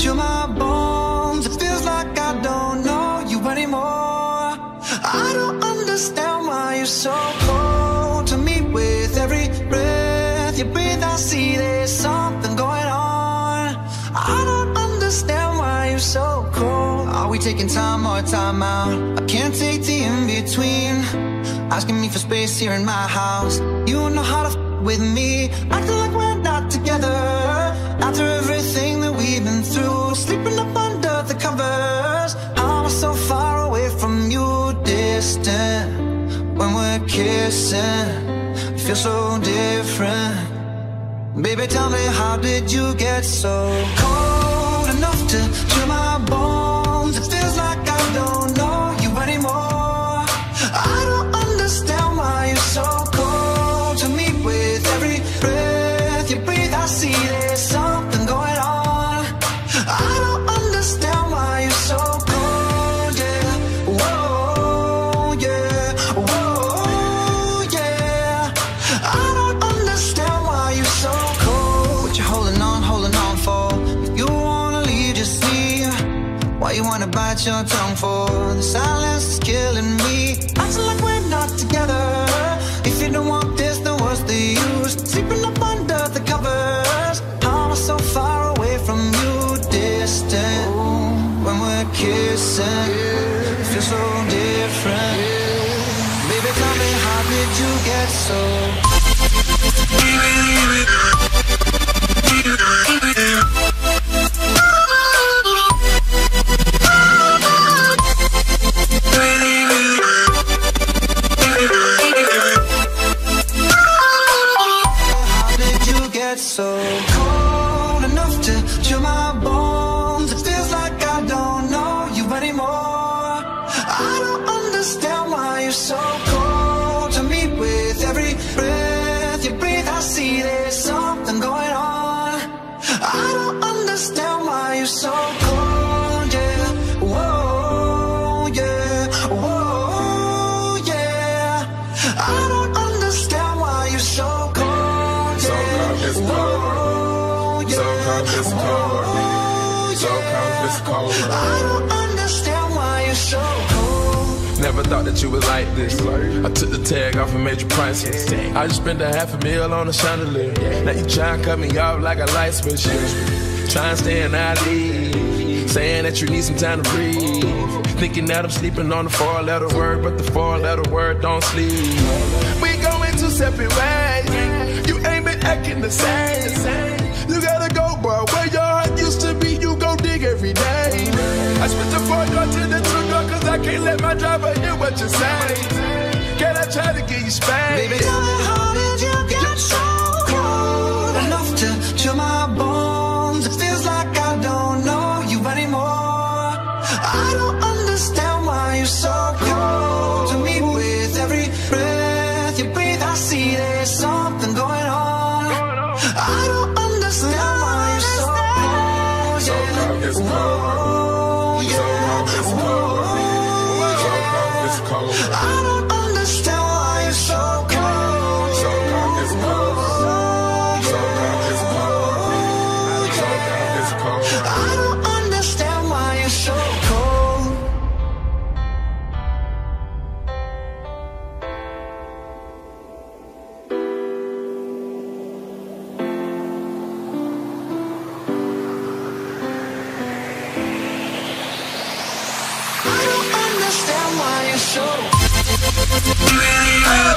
to my bones. It feels like I don't know you anymore. I don't understand why you're so cold to me. With every breath you breathe, I see there's something going on. I don't understand why you're so cold. Are we taking time or time out? I can't take the in-between. Asking me for space here in my house. You know how to with me, acting like we're not together. After everything that we've been through, sleeping up under the covers. I'm so far away from you, distant. When we're kissing, it feels so different. Baby, tell me, how did you get so cold enough to chill my bones? It feels like I don't know you anymore. I don't understand why you're so cold to me. With every breath you breathe, I see there's something going on. I don't understand why you're so cold, yeah. Whoa, yeah, whoa, yeah. I don't understand why you're so cold. What you holding on for? If you wanna leave, just leave. Why you wanna bite your tongue for? The silence is killing me. Acting like we're not together. If you don't want this, then what's the use? Sleeping up under the covers. I'm so far away from you, distant. When we're kissing, it feels so different. Baby, tell me, how did you get so? So cold enough to chill my bones. It feels like I don't know you anymore. I don't understand why you're so cold to me. With every breath you breathe, I see there's something going on. I don't understand why you're so cold, yeah. Whoa, yeah, whoa, yeah. I don't understand why you're so cold, yeah. It's cold. So cold, it's cold. So cold, it's cold. I don't understand why you're so cold. Never thought that you was like this. I took the tag off and made you priceless. I just spent $500,000 on a chandelier. Now you try and cut me off like a light switch. Try and stay in our league, saying that you need some time to breathe. Thinking that I'm sleeping on the 4-letter word, but the 4-letter word don't sleep. We going two separate ways. You ain't been acting the same. You gotta go, bro. Where your heart used to be, you go dig every day. I switched the 4-door to the 2-door, cause I can't let my driver hear what you say. Can I try to get you spanked? Baby, tell me, how did you get so cold enough to chill my bones? It feels like I don't know you anymore. I don't understand why you're so cold to me. With every breath you breathe, I see there's something going on. I don't understand why you're so cold, yeah. So cold, it's cold. Yeah. So cold, it's cold. So cold, it's cold. I don't understand why you're so cold. So cold, it's cold. So cold, it's cold. So cold, it's cold. I don't understand why you're so cold. I don't understand why you're so